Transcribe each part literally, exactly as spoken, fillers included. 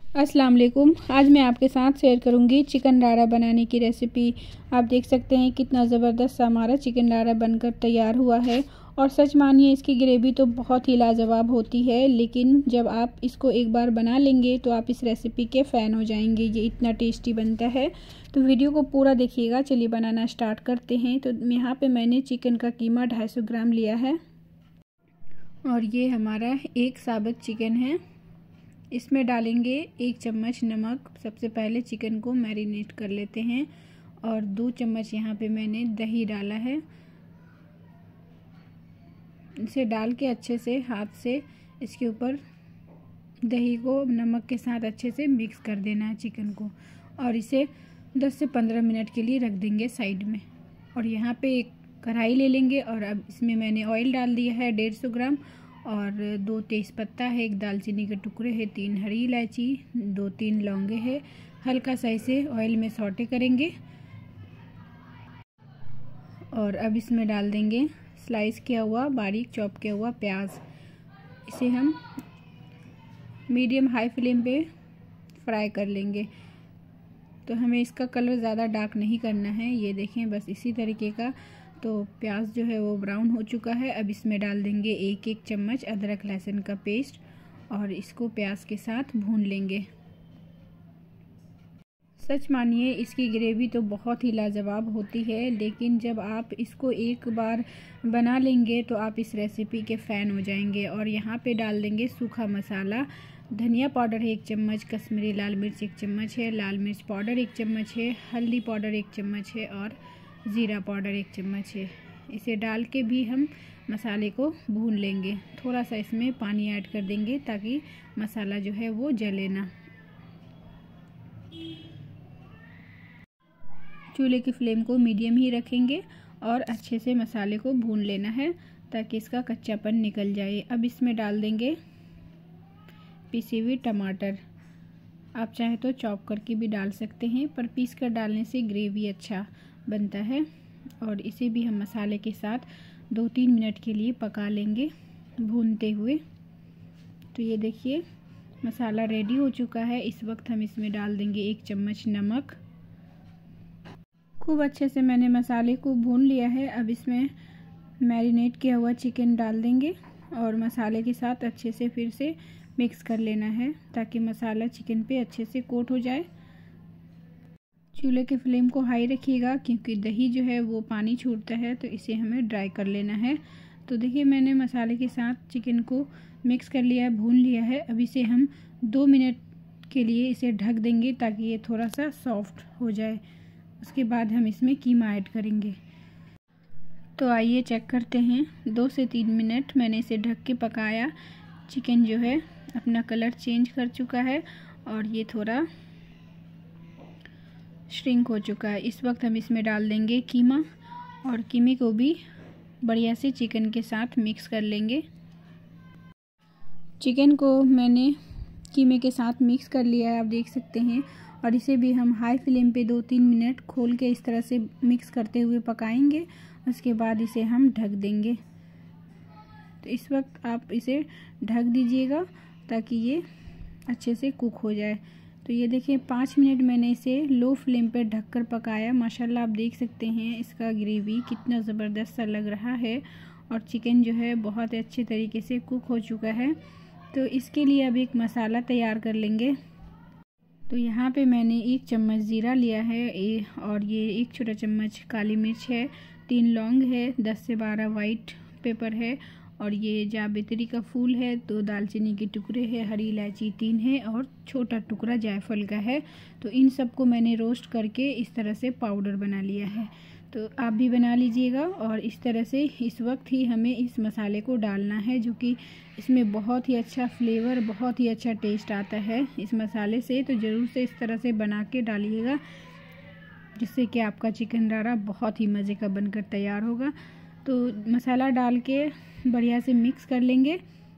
अस्सलाम वालेकुम। आज मैं आपके साथ शेयर करूंगी चिकन रारा बनाने की रेसिपी। आप देख सकते हैं कितना ज़बरदस्त सा हमारा चिकन रारा बनकर तैयार हुआ है। और सच मानिए इसकी ग्रेवी तो बहुत ही लाजवाब होती है, लेकिन जब आप इसको एक बार बना लेंगे तो आप इस रेसिपी के फ़ैन हो जाएंगे। ये इतना टेस्टी बनता है, तो वीडियो को पूरा देखिएगा। चलिए बनाना स्टार्ट करते हैं। तो यहाँ पर मैंने चिकन का कीमा ढाई सौ ग्राम लिया है और ये हमारा एक साबुत चिकन है। इसमें डालेंगे एक चम्मच नमक। सबसे पहले चिकन को मैरिनेट कर लेते हैं। और दो चम्मच यहाँ पे मैंने दही डाला है। इसे डाल के अच्छे से हाथ से इसके ऊपर दही को नमक के साथ अच्छे से मिक्स कर देना है चिकन को, और इसे दस से पंद्रह मिनट के लिए रख देंगे साइड में। और यहाँ पे एक कढ़ाई ले लेंगे और अब इसमें मैंने ऑयल डाल दिया है डेढ़ सौ ग्राम, और दो तेज़पत्ता है, एक दालचीनी के टुकड़े हैं, तीन हरी इलायची, दो तीन लौंगे हैं। हल्का सा इसे ऑयल में सौटे करेंगे और अब इसमें डाल देंगे स्लाइस किया हुआ बारीक चॉप किया हुआ प्याज। इसे हम मीडियम हाई फ्लेम पे फ्राई कर लेंगे। तो हमें इसका कलर ज़्यादा डार्क नहीं करना है। ये देखें, बस इसी तरीके का। तो प्याज जो है वो ब्राउन हो चुका है। अब इसमें डाल देंगे एक एक चम्मच अदरक लहसुन का पेस्ट और इसको प्याज के साथ भून लेंगे। सच मानिए इसकी ग्रेवी तो बहुत ही लाजवाब होती है, लेकिन जब आप इसको एक बार बना लेंगे तो आप इस रेसिपी के फ़ैन हो जाएंगे। और यहाँ पे डाल देंगे सूखा मसाला। धनिया पाउडर है एक चम्मच, कश्मीरी लाल मिर्च एक चम्मच है, लाल मिर्च पाउडर एक चम्मच है, हल्दी पाउडर एक चम्मच है और ज़ीरा पाउडर एक चम्मच है। इसे डाल के भी हम मसाले को भून लेंगे। थोड़ा सा इसमें पानी ऐड कर देंगे ताकि मसाला जो है वो जले ना। चूल्हे की फ्लेम को मीडियम ही रखेंगे और अच्छे से मसाले को भून लेना है ताकि इसका कच्चापन निकल जाए। अब इसमें डाल देंगे पिसी हुई टमाटर। आप चाहे तो चॉप करके भी डाल सकते हैं, पर पीस कर डालने से ग्रेवी अच्छा बनता है। और इसे भी हम मसाले के साथ दो तीन मिनट के लिए पका लेंगे भूनते हुए। तो ये देखिए मसाला रेडी हो चुका है। इस वक्त हम इसमें डाल देंगे एक चम्मच नमक। खूब अच्छे से मैंने मसाले को भून लिया है। अब इसमें मैरिनेट किया हुआ चिकन डाल देंगे और मसाले के साथ अच्छे से फिर से मिक्स कर लेना है ताकि मसाला चिकन पे अच्छे से कोट हो जाए। चूल्हे के फ्लेम को हाई रखिएगा क्योंकि दही जो है वो पानी छोड़ता है, तो इसे हमें ड्राई कर लेना है। तो देखिए मैंने मसाले के साथ चिकन को मिक्स कर लिया है, भून लिया है। अब इसे हम दो मिनट के लिए इसे ढक देंगे ताकि ये थोड़ा सा सॉफ्ट हो जाए। उसके बाद हम इसमें कीमा ऐड करेंगे। तो आइए चेक करते हैं। दो से तीन मिनट मैंने इसे ढक के पकाया। चिकन जो है अपना कलर चेंज कर चुका है और ये थोड़ा श्रिंक हो चुका है। इस वक्त हम इसमें डाल देंगे कीमा और कीमे को भी बढ़िया से चिकन के साथ मिक्स कर लेंगे। चिकन को मैंने कीमे के साथ मिक्स कर लिया है, आप देख सकते हैं। और इसे भी हम हाई फ्लेम पे दो तीन मिनट खोल के इस तरह से मिक्स करते हुए पकाएंगे। उसके बाद इसे हम ढक देंगे। तो इस वक्त आप इसे ढक दीजिएगा ताकि ये अच्छे से कुक हो जाए। तो ये देखिए पाँच मिनट मैंने इसे लो फ्लेम पर ढककर पकाया। माशाल्लाह आप देख सकते हैं इसका ग्रेवी कितना ज़बरदस्त सा लग रहा है और चिकन जो है बहुत अच्छे तरीके से कुक हो चुका है। तो इसके लिए अब एक मसाला तैयार कर लेंगे। तो यहाँ पे मैंने एक चम्मच ज़ीरा लिया है और ये एक छोटा चम्मच काली मिर्च है, तीन लौंग है, दस से बारह वाइट पेपर है और ये जावित्री का फूल है, दो दालचीनी के टुकड़े हैं, हरी इलायची तीन है और छोटा टुकड़ा जायफल का है। तो इन सबको मैंने रोस्ट करके इस तरह से पाउडर बना लिया है। तो आप भी बना लीजिएगा। और इस तरह से इस वक्त ही हमें इस मसाले को डालना है, जो कि इसमें बहुत ही अच्छा फ्लेवर, बहुत ही अच्छा टेस्ट आता है इस मसाले से। तो ज़रूर से इस तरह से बना के डालिएगा, जिससे कि आपका चिकन रारा बहुत ही मज़े का बनकर तैयार होगा। तो मसाला डाल के बढ़िया से मिक्स कर लेंगे।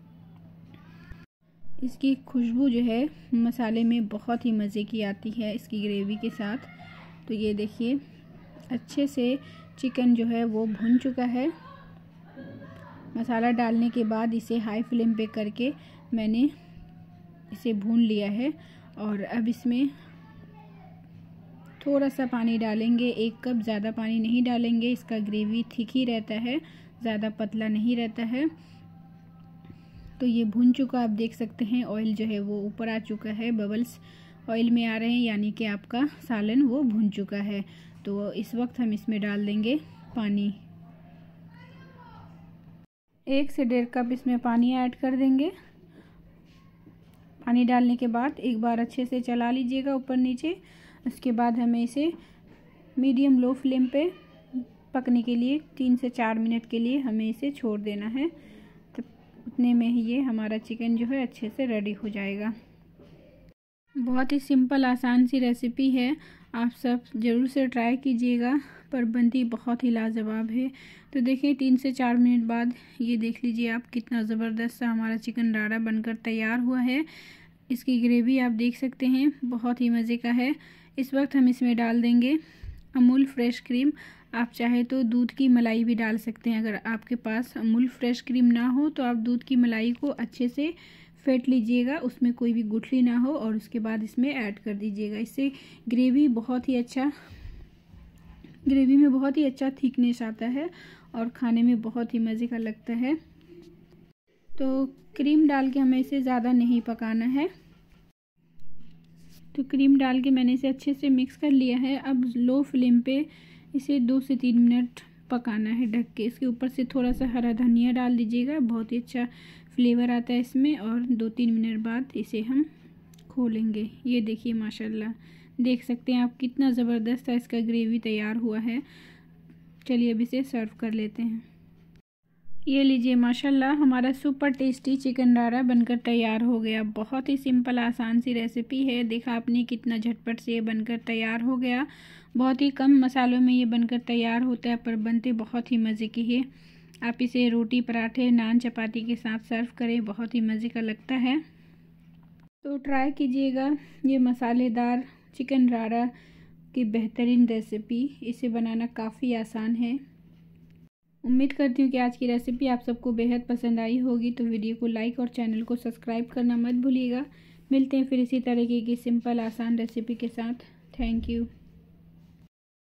इसकी खुशबू जो है मसाले में बहुत ही मज़े की आती है इसकी ग्रेवी के साथ। तो ये देखिए अच्छे से चिकन जो है वो भुन चुका है। मसाला डालने के बाद इसे हाई फ्लेम पे करके मैंने इसे भून लिया है और अब इसमें थोड़ा सा पानी डालेंगे, एक कप, ज़्यादा पानी नहीं डालेंगे। इसका ग्रेवी थिक ही रहता है, ज़्यादा पतला नहीं रहता है। तो ये भुन चुका, आप देख सकते हैं ऑयल जो है वो ऊपर आ चुका है, बबल्स ऑयल में आ रहे हैं, यानी कि आपका सालन वो भुन चुका है। तो इस वक्त हम इसमें डाल देंगे पानी, एक से डेढ़ कप इसमें पानी ऐड कर देंगे। पानी डालने के बाद एक बार अच्छे से चला लीजिएगा ऊपर नीचे। उसके बाद हमें इसे मीडियम लो फ्लेम पे पकने के लिए तीन से चार मिनट के लिए हमें इसे छोड़ देना है। तो उतने में ही ये हमारा चिकन जो है अच्छे से रेडी हो जाएगा। बहुत ही सिंपल आसान सी रेसिपी है, आप सब ज़रूर से ट्राई कीजिएगा, पर बनती बहुत ही लाजवाब है। तो देखिए तीन से चार मिनट बाद ये देख लीजिए आप, कितना ज़बरदस्त सा हमारा चिकन राड़ा बनकर तैयार हुआ है। इसकी ग्रेवी आप देख सकते हैं, बहुत ही मज़े का है। इस वक्त हम इसमें डाल देंगे अमूल फ्रेश क्रीम। आप चाहे तो दूध की मलाई भी डाल सकते हैं। अगर आपके पास अमूल फ्रेश क्रीम ना हो तो आप दूध की मलाई को अच्छे से फेंट लीजिएगा, उसमें कोई भी गुठली ना हो, और उसके बाद इसमें ऐड कर दीजिएगा। इससे ग्रेवी बहुत ही अच्छा ग्रेवी में बहुत ही अच्छा थिकनेस आता है और खाने में बहुत ही मज़े का लगता है। तो क्रीम डाल के हमें इसे ज़्यादा नहीं पकाना है। तो क्रीम डाल के मैंने इसे अच्छे से मिक्स कर लिया है। अब लो फ्लेम पे इसे दो से तीन मिनट पकाना है ढक के। इसके ऊपर से थोड़ा सा हरा धनिया डाल दीजिएगा, बहुत ही अच्छा फ्लेवर आता है इसमें। और दो तीन मिनट बाद इसे हम खोलेंगे। ये देखिए माशाल्लाह, देख सकते हैं आप कितना ज़बरदस्त है इसका ग्रेवी तैयार हुआ है। चलिए अब इसे सर्व कर लेते हैं। ये लीजिए माशाल्लाह, हमारा सुपर टेस्टी चिकन राड़ा बनकर तैयार हो गया। बहुत ही सिंपल आसान सी रेसिपी है। देखा आपने कितना झटपट से ये बनकर तैयार हो गया। बहुत ही कम मसालों में ये बनकर तैयार होता है, पर बनते बहुत ही मज़े की है। आप इसे रोटी, पराठे, नान, चपाती के साथ सर्व करें, बहुत ही मज़े का लगता है। तो ट्राई कीजिएगा ये मसालेदार चिकन राड़ा की बेहतरीन रेसिपी। इसे बनाना काफ़ी आसान है। उम्मीद करती हूँ कि आज की रेसिपी आप सबको बेहद पसंद आई होगी। तो वीडियो को लाइक और चैनल को सब्सक्राइब करना मत भूलिएगा। मिलते हैं फिर इसी तरीके की सिंपल आसान रेसिपी के साथ। Thank you.